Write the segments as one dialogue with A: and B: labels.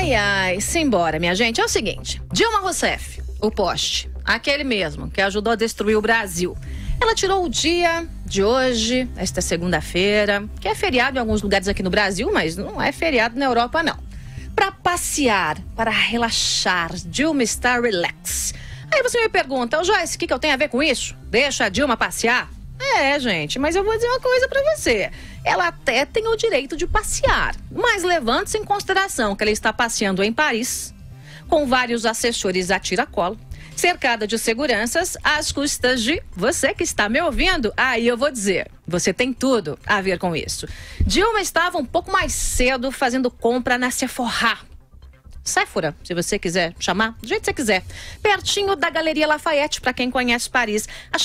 A: Ai, ai, simbora, minha gente. É o seguinte, Dilma Rousseff, o poste, aquele mesmo que ajudou a destruir o Brasil. Ela tirou o dia de hoje, esta segunda-feira, que é feriado em alguns lugares aqui no Brasil, mas não é feriado na Europa, não. Para passear, para relaxar. Dilma está relax. Aí você me pergunta, Joyce, o que eu tenho a ver com isso? Deixa a Dilma passear? É, gente, mas eu vou dizer uma coisa pra você. Ela até tem o direito de passear, mas levante-se em consideração que ela está passeando em Paris, com vários assessores a tiracolo, cercada de seguranças às custas de você que está me ouvindo. Aí eu vou dizer, você tem tudo a ver com isso. Dilma estava um pouco mais cedo fazendo compra na Sephora, se você quiser chamar, do jeito que você quiser. Pertinho da Galeria Lafayette, para quem conhece Paris, a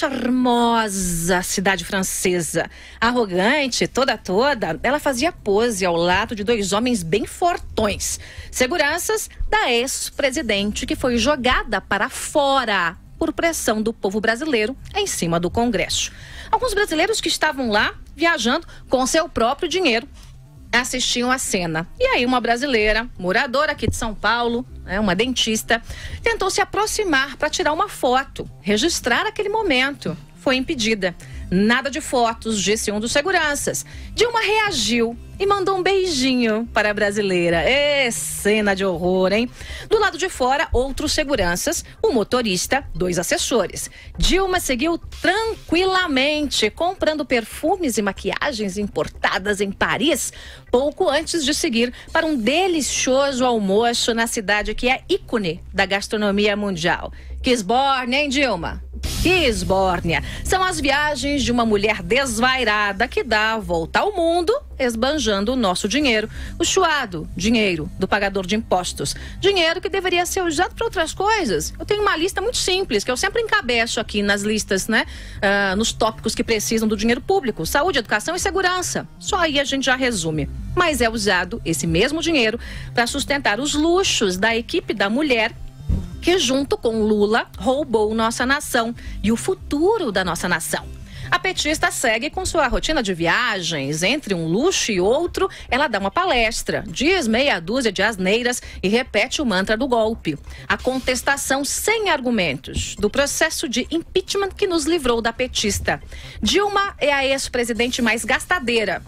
A: charmosa cidade francesa. Arrogante, toda, ela fazia pose ao lado de dois homens bem fortões. Seguranças da ex-presidente, que foi jogada para fora por pressão do povo brasileiro em cima do Congresso. Alguns brasileiros que estavam lá viajando com seu próprio dinheiro assistiam a cena. E aí uma brasileira, moradora aqui de São Paulo, uma dentista, tentou se aproximar para tirar uma foto, registrar aquele momento. Foi impedida. Nada de fotos, disse um dos seguranças. Dilma reagiu e mandou um beijinho para a brasileira. Cena de horror, hein? Do lado de fora, outros seguranças, o motorista, dois assessores. Dilma seguiu tranquilamente, comprando perfumes e maquiagens importadas em Paris, pouco antes de seguir para um delicioso almoço na cidade que é ícone da gastronomia mundial. Que esbórnia, hein, Dilma? Que esbórnia. São as viagens de uma mulher desvairada que dá a volta ao mundo, esbanjando o nosso dinheiro, o suado dinheiro do pagador de impostos. Dinheiro que deveria ser usado para outras coisas. Eu tenho uma lista muito simples, que eu sempre encabeço aqui nas listas, nos tópicos que precisam do dinheiro público: saúde, educação e segurança. Só aí a gente já resume. Mas é usado esse mesmo dinheiro para sustentar os luxos da equipe da mulher que, junto com Lula, roubou nossa nação e o futuro da nossa nação. A petista segue com sua rotina de viagens. Entre um luxo e outro, ela dá uma palestra, diz meia dúzia de asneiras e repete o mantra do golpe. A contestação sem argumentos do processo de impeachment que nos livrou da petista. Dilma é a ex-presidente mais gastadeira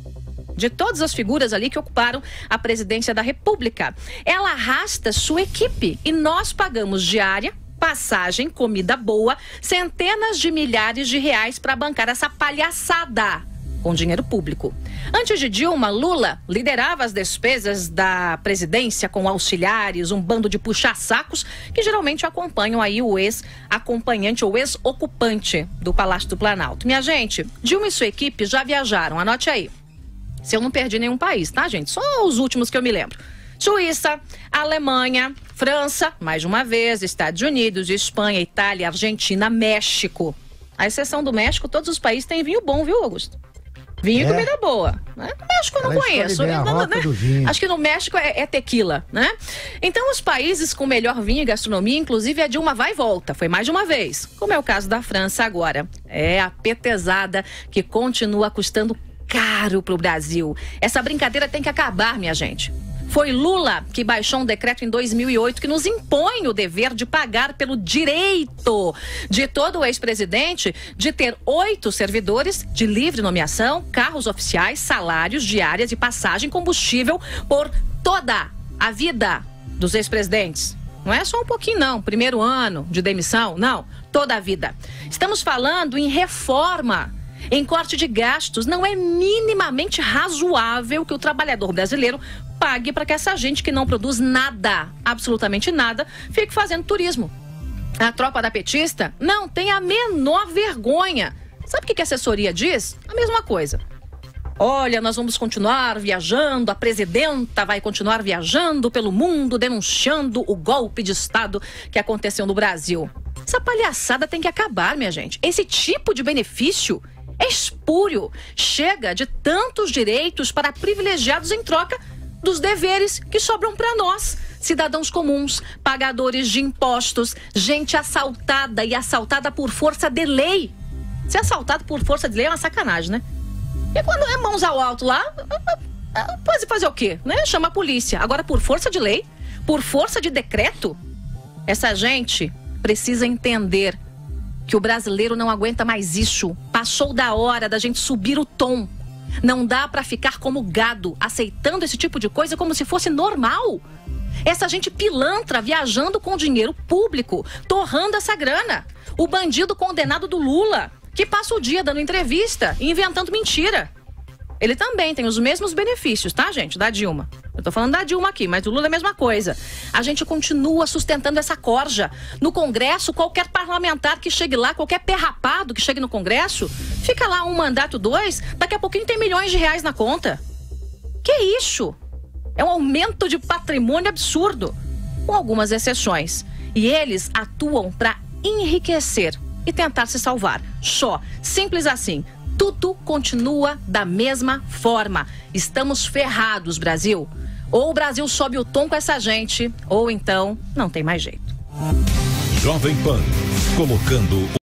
A: de todas as figuras ali que ocuparam a presidência da República. Ela arrasta sua equipe e nós pagamos diária, passagem, comida boa, centenas de milhares de reais para bancar essa palhaçada com dinheiro público. Antes de Dilma, Lula liderava as despesas da presidência com auxiliares, um bando de puxa-sacos que geralmente acompanham aí o ex-acompanhante ou ex-ocupante do Palácio do Planalto. Minha gente, Dilma e sua equipe já viajaram, anote aí. Se eu não perdi nenhum país, tá, gente? Só os últimos que eu me lembro. Suíça, Alemanha, França, mais de uma vez, Estados Unidos, Espanha, Itália, Argentina, México. À exceção do México, todos os países têm vinho bom, viu, Augusto? Vinho e comida boa. Né? No México eu não conheço. Acho que no México é tequila, né? Então, os países com melhor vinho e gastronomia, inclusive a Dilma vai e volta. Foi mais de uma vez. Como é o caso da França agora. É a petezada que continua custando caro pro Brasil. Essa brincadeira tem que acabar, minha gente. Foi Lula que baixou um decreto em 2008 que nos impõe o dever de pagar pelo direito de todo o ex-presidente de ter 8 servidores de livre nomeação, carros oficiais, salários, diárias e passagem, combustível por toda a vida dos ex-presidentes. Não é só um pouquinho, não. Primeiro ano de demissão, não. Toda a vida. Estamos falando em reforma, em corte de gastos. Não é minimamente razoável que o trabalhador brasileiro pague para que essa gente que não produz nada, absolutamente nada, fique fazendo turismo. A tropa da petista não tem a menor vergonha. Sabe o que a assessoria diz? A mesma coisa. Olha, nós vamos continuar viajando, a presidenta vai continuar viajando pelo mundo denunciando o golpe de Estado que aconteceu no Brasil. Essa palhaçada tem que acabar, minha gente. Esse tipo de benefício é espúrio. Chega de tantos direitos para privilegiados em troca dos deveres que sobram para nós, cidadãos comuns, pagadores de impostos, gente assaltada e assaltada por força de lei. Ser assaltado por força de lei é uma sacanagem, né? E quando é mãos ao alto lá, pode fazer o quê? Né? Chama a polícia. Agora, por força de lei, por força de decreto, essa gente precisa entender que o brasileiro não aguenta mais isso. Passou da hora da gente subir o tom. Não dá pra ficar como gado, aceitando esse tipo de coisa como se fosse normal. Essa gente pilantra viajando com dinheiro público, torrando essa grana. O bandido condenado do Lula, que passa o dia dando entrevista e inventando mentira. Ele também tem os mesmos benefícios, tá, gente? Da Dilma. Eu tô falando da Dilma aqui, mas do Lula é a mesma coisa. A gente continua sustentando essa corja. No Congresso, qualquer parlamentar que chegue lá, qualquer pé rapado que chegue no Congresso, fica lá um mandato, 2, daqui a pouquinho tem milhões de reais na conta. Que isso? É um aumento de patrimônio absurdo, com algumas exceções. E eles atuam para enriquecer e tentar se salvar. Só, simples assim. Tudo continua da mesma forma. Estamos ferrados, Brasil. Ou o Brasil sobe o tom com essa gente, ou então não tem mais jeito.
B: Jovem Pan, colocando